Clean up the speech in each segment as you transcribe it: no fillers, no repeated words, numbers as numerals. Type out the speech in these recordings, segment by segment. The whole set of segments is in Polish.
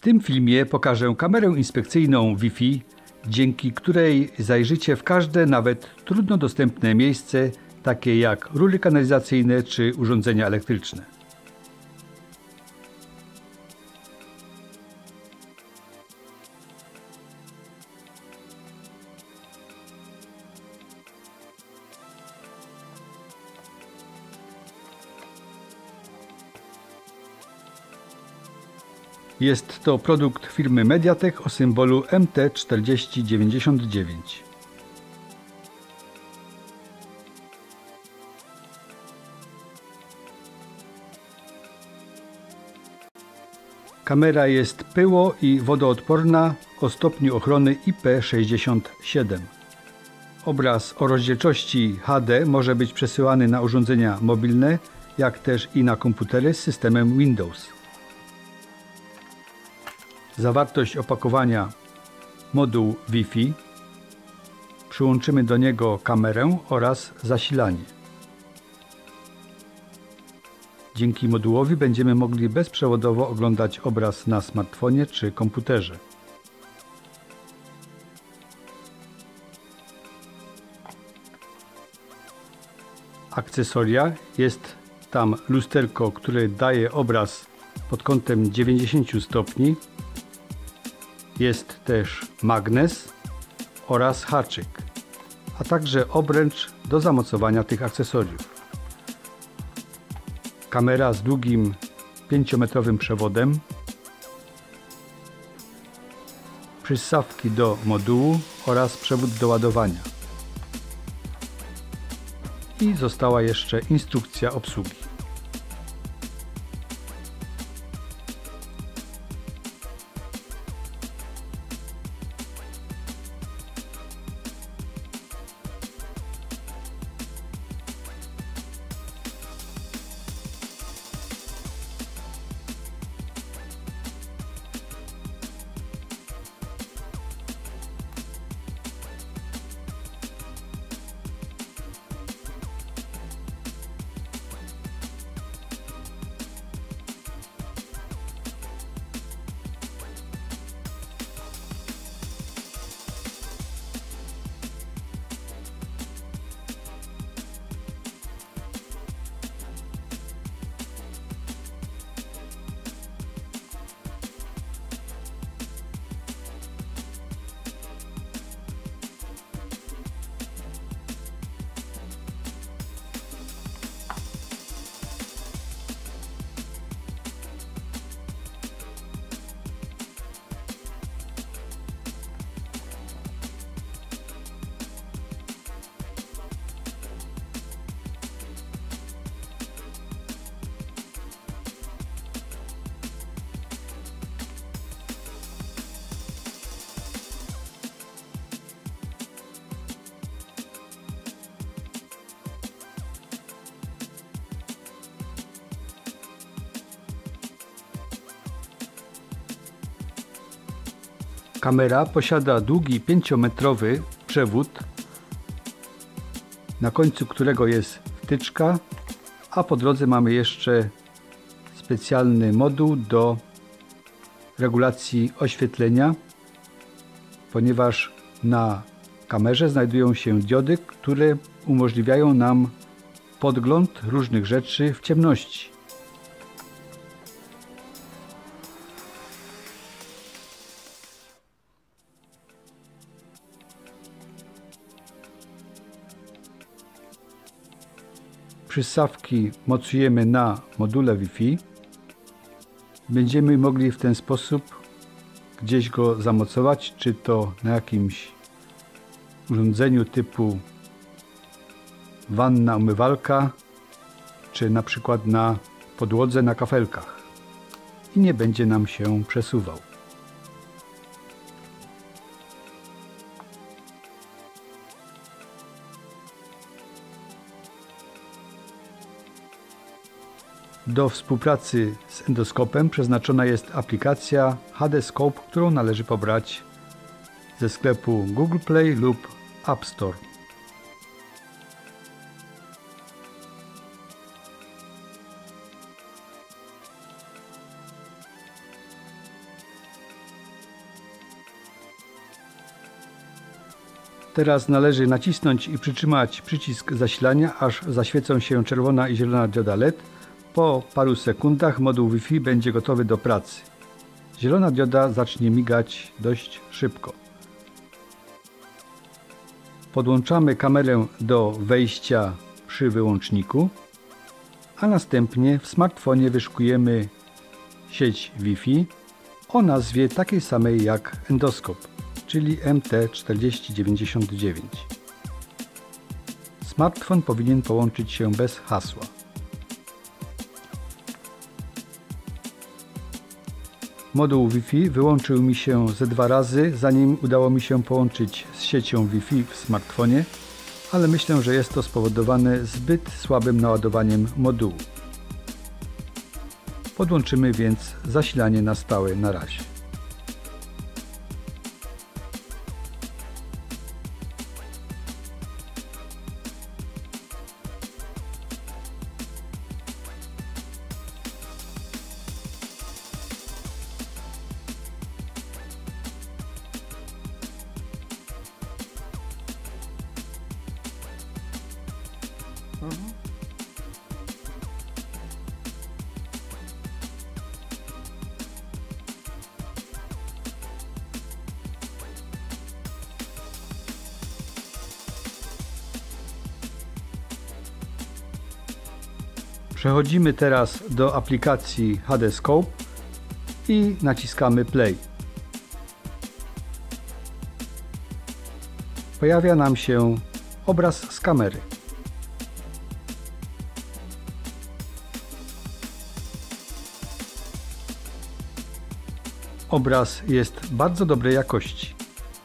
tym filmie pokażę kamerę inspekcyjną Wi-Fi, dzięki której zajrzycie w każde, nawet trudno dostępne miejsce, takie jak rury kanalizacyjne czy urządzenia elektryczne. Jest to produkt firmy Mediatek o symbolu MT4099. Kamera jest pyło- i wodoodporna o stopniu ochrony IP67. Obraz o rozdzielczości HD może być przesyłany na urządzenia mobilne, jak też i na komputery z systemem Windows. Zawartość opakowania: moduł Wi-Fi, przyłączymy do niego kamerę oraz zasilanie. Dzięki modułowi będziemy mogli bezprzewodowo oglądać obraz na smartfonie czy komputerze. Akcesoria: jest tam lusterko, które daje obraz pod kątem 90 stopni. Jest też magnes oraz haczyk, a także obręcz do zamocowania tych akcesoriów. Kamera z długim 5-metrowym przewodem, przystawki do modułu oraz przewód do ładowania. I została jeszcze instrukcja obsługi. Kamera posiada długi 5-metrowy przewód, na końcu którego jest wtyczka, a po drodze mamy jeszcze specjalny moduł do regulacji oświetlenia, ponieważ na kamerze znajdują się diody, które umożliwiają nam podgląd różnych rzeczy w ciemności. Przystawki mocujemy na module Wi-Fi. Będziemy mogli w ten sposób gdzieś go zamocować, czy to na jakimś urządzeniu typu wanna, umywalka, czy na przykład na podłodze na kafelkach i nie będzie nam się przesuwał. Do współpracy z endoskopem przeznaczona jest aplikacja HD Scope, którą należy pobrać ze sklepu Google Play lub App Store. Teraz należy nacisnąć i przytrzymać przycisk zasilania, aż zaświecą się czerwona i zielona dioda LED. Po paru sekundach moduł Wi-Fi będzie gotowy do pracy. Zielona dioda zacznie migać dość szybko. Podłączamy kamerę do wejścia przy wyłączniku, a następnie w smartfonie wyszukujemy sieć Wi-Fi o nazwie takiej samej jak endoskop, czyli MT4099. Smartfon powinien połączyć się bez hasła. Moduł Wi-Fi wyłączył mi się ze 2 razy, zanim udało mi się połączyć z siecią Wi-Fi w smartfonie, ale myślę, że jest to spowodowane zbyt słabym naładowaniem modułu. Podłączymy więc zasilanie na stałe na razie. Przechodzimy teraz do aplikacji HD Scope i naciskamy Play. Pojawia nam się obraz z kamery. Obraz jest bardzo dobrej jakości.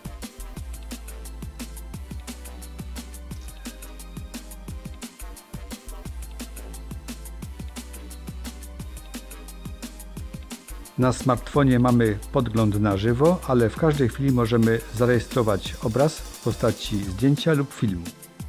Na smartfonie mamy podgląd na żywo, ale w każdej chwili możemy zarejestrować obraz w postaci zdjęcia lub filmu.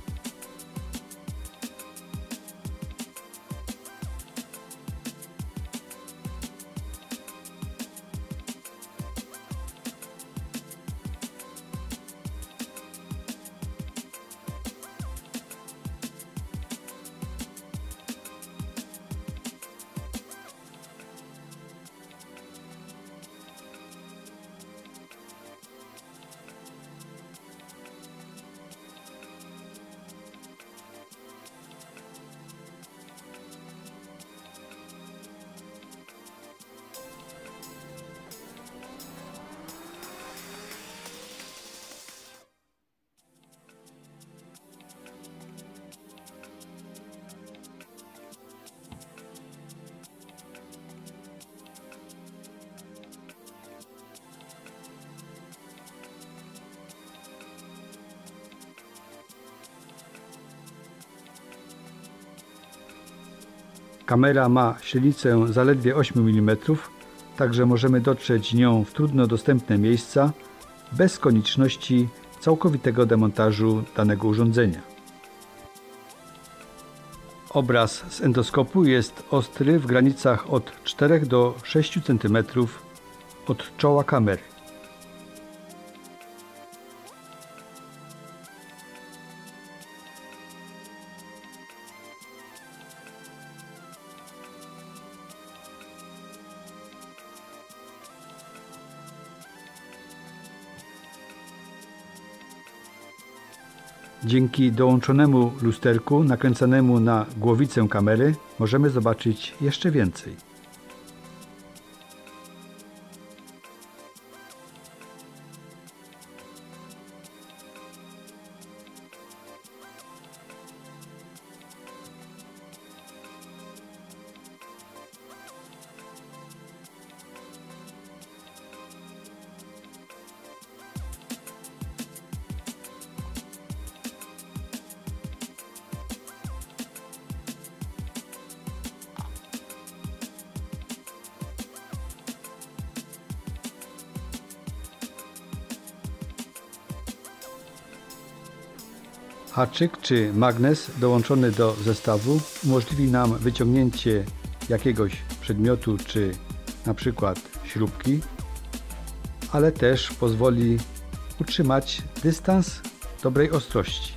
Kamera ma średnicę zaledwie 8 mm, także możemy dotrzeć nią w trudno dostępne miejsca bez konieczności całkowitego demontażu danego urządzenia. Obraz z endoskopu jest ostry w granicach od 4 do 6 cm od czoła kamery. Dzięki dołączonemu lusterku nakręcanemu na głowicę kamery możemy zobaczyć jeszcze więcej. Haczyk czy magnes dołączony do zestawu umożliwi nam wyciągnięcie jakiegoś przedmiotu czy na przykład śrubki, ale też pozwoli utrzymać dystans dobrej ostrości.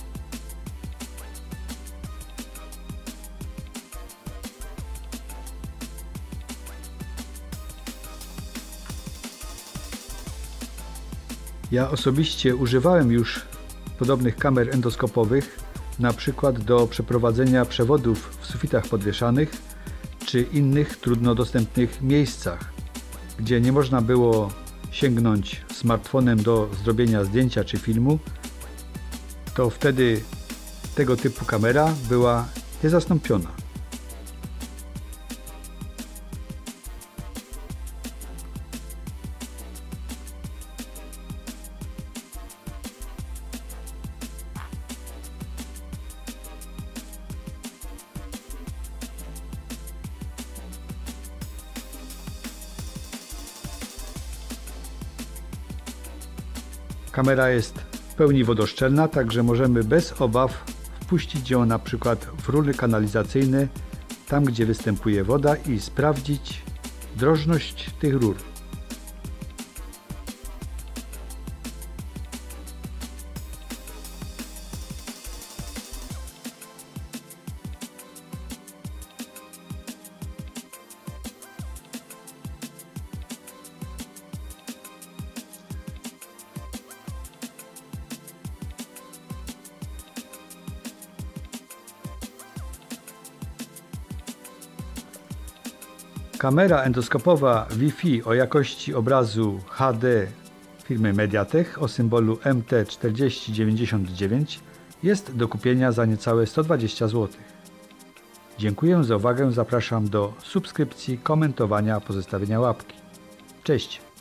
Ja osobiście używałem już podobnych kamer endoskopowych, na przykład do przeprowadzenia przewodów w sufitach podwieszanych czy innych trudno dostępnych miejscach, gdzie nie można było sięgnąć smartfonem do zrobienia zdjęcia czy filmu, to wtedy tego typu kamera była niezastąpiona. Kamera jest w pełni wodoszczelna, także możemy bez obaw wpuścić ją na przykład w rury kanalizacyjne, tam gdzie występuje woda, i sprawdzić drożność tych rur. Kamera endoskopowa Wi-Fi o jakości obrazu HD firmy Mediatek o symbolu MT4099 jest do kupienia za niecałe 120 zł. Dziękuję za uwagę, zapraszam do subskrypcji, komentowania, pozostawienia łapki. Cześć!